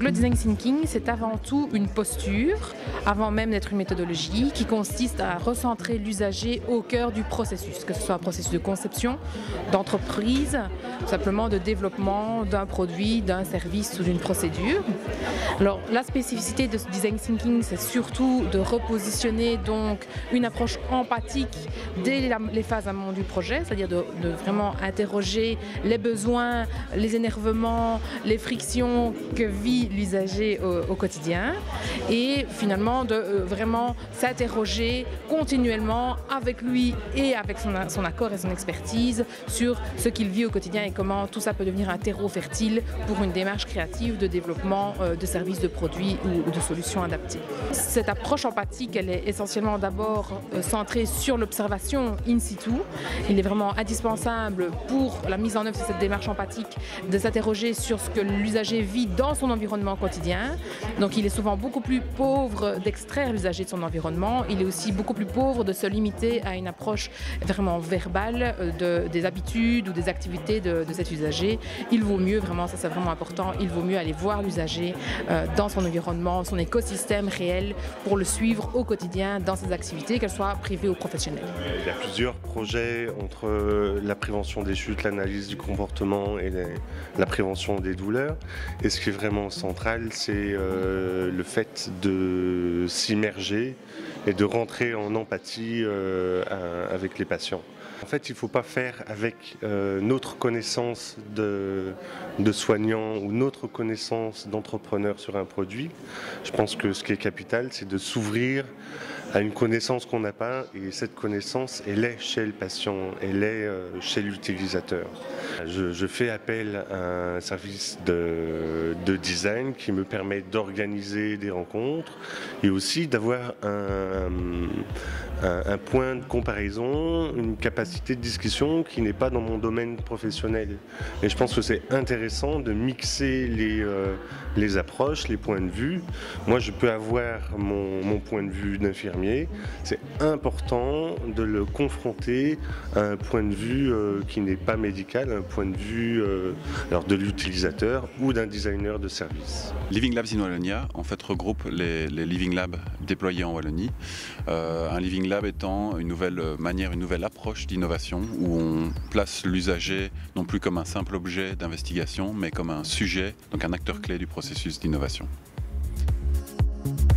Le design thinking, c'est avant tout une posture, avant même d'être une méthodologie, qui consiste à recentrer l'usager au cœur du processus, que ce soit un processus de conception, d'entreprise, simplement de développement d'un produit, d'un service ou d'une procédure. Alors, la spécificité de ce design thinking, c'est surtout de repositionner donc une approche empathique dès les phases amont du projet, c'est-à-dire de vraiment interroger les besoins, les énervements, les frictions que vit l'usager au quotidien et finalement de vraiment s'interroger continuellement avec lui et avec son accord et son expertise sur ce qu'il vit au quotidien et comment tout ça peut devenir un terreau fertile pour une démarche créative de développement de services, de produits ou de solutions adaptées. Cette approche empathique, elle est essentiellement d'abord centrée sur l'observation in situ. Il est vraiment indispensable pour la mise en œuvre de cette démarche empathique de s'interroger sur ce que l'usager vit dans son environnement quotidien. Donc il est souvent beaucoup plus pauvre d'extraire l'usager de son environnement. Il est aussi beaucoup plus pauvre de se limiter à une approche vraiment verbale des habitudes ou des activités de cet usager. Il vaut mieux, vraiment, ça c'est vraiment important, il vaut mieux aller voir l'usager dans son environnement, son écosystème réel pour le suivre au quotidien dans ses activités, qu'elles soient privées ou professionnelles. Il y a plusieurs projets entre la prévention des chutes, l'analyse du comportement et la prévention des douleurs. Et ce qui est vraiment central, c'est le fait de s'immerger et de rentrer en empathie avec les patients. En fait, il ne faut pas faire avec notre connaissance de soignants ou notre connaissance d'entrepreneur sur un produit. Je pense que ce qui est capital, c'est de s'ouvrir à une connaissance qu'on n'a pas, et cette connaissance, elle est chez le patient, elle est chez l'utilisateur. Je fais appel à un service de design qui me permet d'organiser des rencontres et aussi d'avoir un point de comparaison, une capacité de discussion qui n'est pas dans mon domaine professionnel. Et je pense que c'est intéressant de mixer les approches, les points de vue. Moi, je peux avoir mon point de vue d'infirmier. C'est important de le confronter à un point de vue qui n'est pas médical, un point de vue alors de l'utilisateur ou d'un designer de service. Living Labs in Wallonia en fait regroupe les Living Labs déployés en Wallonie. Un Living Lab étant une nouvelle manière, une nouvelle approche d'innovation où on place l'usager non plus comme un simple objet d'investigation mais comme un sujet, donc un acteur clé du processus d'innovation.